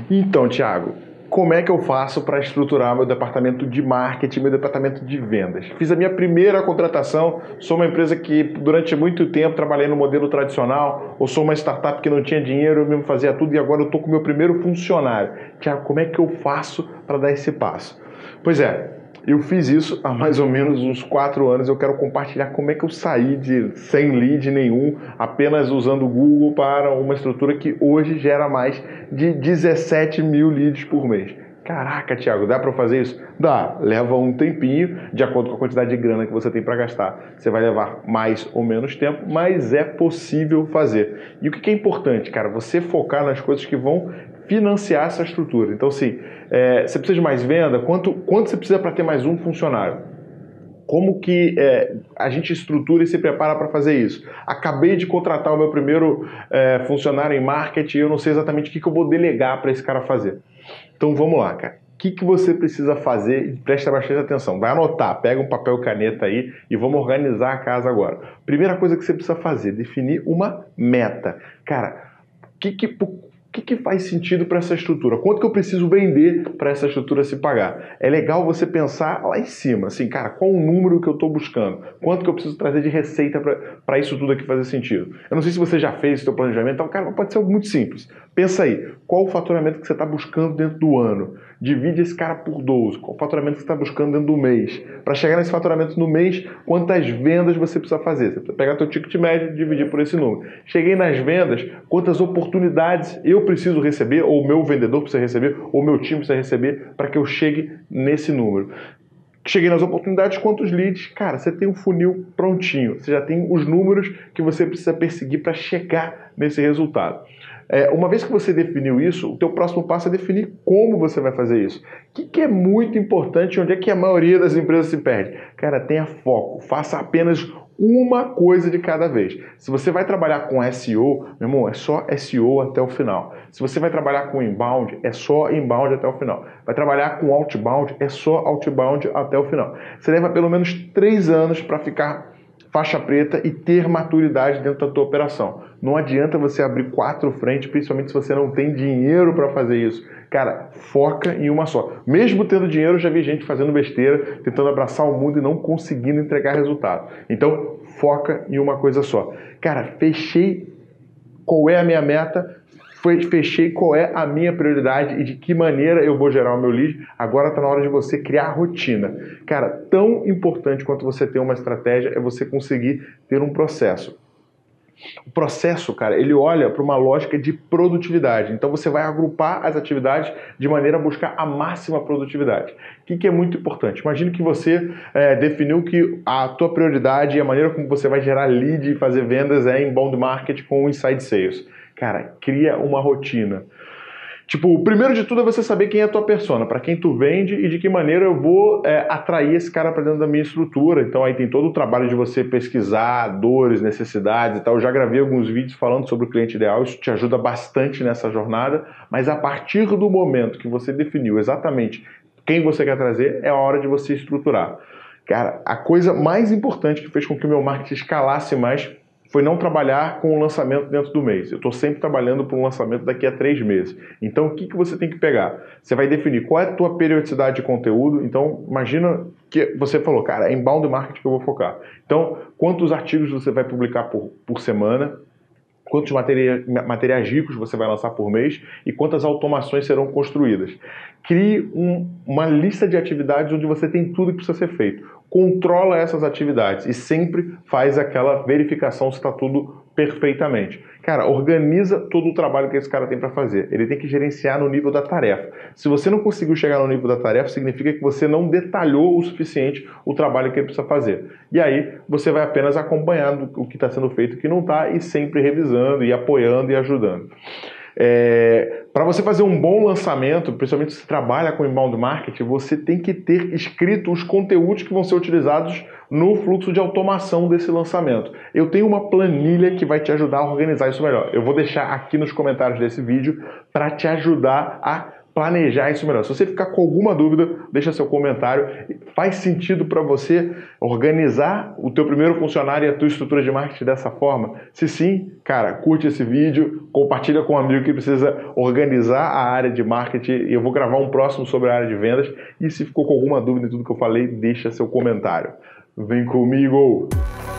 Então, Thiago, como é que eu faço para estruturar meu departamento de marketing, meu departamento de vendas? Fiz a minha primeira contratação, sou uma empresa que durante muito tempo trabalhei no modelo tradicional, ou sou uma startup que não tinha dinheiro, eu mesmo fazia tudo e agora eu estou com o meu primeiro funcionário. Thiago, como é que eu faço para dar esse passo? Pois é, eu fiz isso há mais ou menos uns 4 anos. Eu quero compartilhar como é que eu saí de sem lead nenhum, apenas usando o Google, para uma estrutura que hoje gera mais de 17 mil leads por mês. Caraca, Thiago, dá para fazer isso? Dá, leva um tempinho, de acordo com a quantidade de grana que você tem para gastar. Você vai levar mais ou menos tempo, mas é possível fazer. E o que é importante, cara? Você focar nas coisas que vão financiar essa estrutura. Então, assim, você precisa de mais venda? Quanto você precisa para ter mais um funcionário? Como que a gente estrutura e se prepara para fazer isso? Acabei de contratar o meu primeiro funcionário em marketing e eu não sei exatamente o que eu vou delegar para esse cara fazer. Então vamos lá, cara. O que você precisa fazer? Presta bastante atenção. Vai anotar, pega um papel e caneta aí e vamos organizar a casa agora. Primeira coisa que você precisa fazer, definir uma meta. Cara, o que faz sentido para essa estrutura? Quanto que eu preciso vender para essa estrutura se pagar? É legal você pensar lá em cima, assim, cara, qual o número que eu estou buscando? Quanto que eu preciso trazer de receita para isso tudo aqui fazer sentido? Eu não sei se você já fez o seu planejamento, então, cara, pode ser algo muito simples. Pensa aí, qual o faturamento que você está buscando dentro do ano? Divide esse cara por 12. Qual o faturamento que você está buscando dentro do mês? Para chegar nesse faturamento no mês, quantas vendas você precisa fazer? Você precisa pegar seu ticket médio e dividir por esse número. Cheguei nas vendas, quantas oportunidades eu preciso receber, ou o meu vendedor precisa receber, ou o meu time precisa receber para que eu chegue nesse número. Cheguei nas oportunidades, quantos leads? Cara, você tem um funil prontinho. Você já tem os números que você precisa perseguir para chegar nesse resultado. Uma vez que você definiu isso, o teu próximo passo é definir como você vai fazer isso. O que é muito importante, onde é que a maioria das empresas se perde? Cara, tenha foco, faça apenas uma coisa de cada vez. Se você vai trabalhar com SEO, meu irmão, é só SEO até o final. Se você vai trabalhar com inbound, é só inbound até o final. Vai trabalhar com outbound, é só outbound até o final. Você leva pelo menos 3 anos para ficar faixa preta e ter maturidade dentro da tua operação. Não adianta você abrir 4 frentes, principalmente se você não tem dinheiro para fazer isso. Cara, foca em uma só. Mesmo tendo dinheiro, já vi gente fazendo besteira, tentando abraçar o mundo e não conseguindo entregar resultado. Então, foca em uma coisa só. Cara, fechei qual é a minha meta, fechei qual é a minha prioridade e de que maneira eu vou gerar o meu lead. Agora está na hora de você criar a rotina. Cara, tão importante quanto você ter uma estratégia é você conseguir ter um processo. O processo, cara, ele olha para uma lógica de produtividade. Então você vai agrupar as atividades de maneira a buscar a máxima produtividade. O que é muito importante? Imagine que você definiu que a tua prioridade e a maneira como você vai gerar lead e fazer vendas é inbound marketing com inside sales. Cara, cria uma rotina. Tipo, o primeiro de tudo é você saber quem é a tua persona, para quem tu vende e de que maneira eu vou atrair esse cara para dentro da minha estrutura. Então aí tem todo o trabalho de você pesquisar dores, necessidades e tal. Eu já gravei alguns vídeos falando sobre o cliente ideal, isso te ajuda bastante nessa jornada, mas a partir do momento que você definiu exatamente quem você quer trazer, é a hora de você estruturar. Cara, a coisa mais importante que fez com que o meu marketing escalasse mais foi não trabalhar com o lançamento dentro do mês. Eu estou sempre trabalhando para um lançamento daqui a 3 meses. Então, o que você tem que pegar? Você vai definir qual é a tua periodicidade de conteúdo. Então, imagina que você falou, cara, é inbound marketing que eu vou focar. Então, quantos artigos você vai publicar por semana? Quantos materiais ricos você vai lançar por mês e quantas automações serão construídas. Crie uma lista de atividades onde você tem tudo que precisa ser feito. Controla essas atividades e sempre faz aquela verificação se está tudo perfeitamente. Cara, organiza todo o trabalho que esse cara tem para fazer. Ele tem que gerenciar no nível da tarefa. Se você não conseguiu chegar no nível da tarefa, significa que você não detalhou o suficiente o trabalho que ele precisa fazer. E aí, você vai apenas acompanhando o que está sendo feito e o que não está e sempre revisando e apoiando e ajudando. Para você fazer um bom lançamento, principalmente se você trabalha com inbound marketing, você tem que ter escrito os conteúdos que vão ser utilizados no fluxo de automação desse lançamento. Eu tenho uma planilha que vai te ajudar a organizar isso melhor. Eu vou deixar aqui nos comentários desse vídeo para te ajudar a planejar isso melhor. Se você ficar com alguma dúvida, deixa seu comentário. Faz sentido para você organizar o teu primeiro funcionário e a tua estrutura de marketing dessa forma? Se sim, cara, curte esse vídeo, compartilha com um amigo que precisa organizar a área de marketing e eu vou gravar um próximo sobre a área de vendas. E se ficou com alguma dúvida em tudo que eu falei, deixa seu comentário. Vem comigo!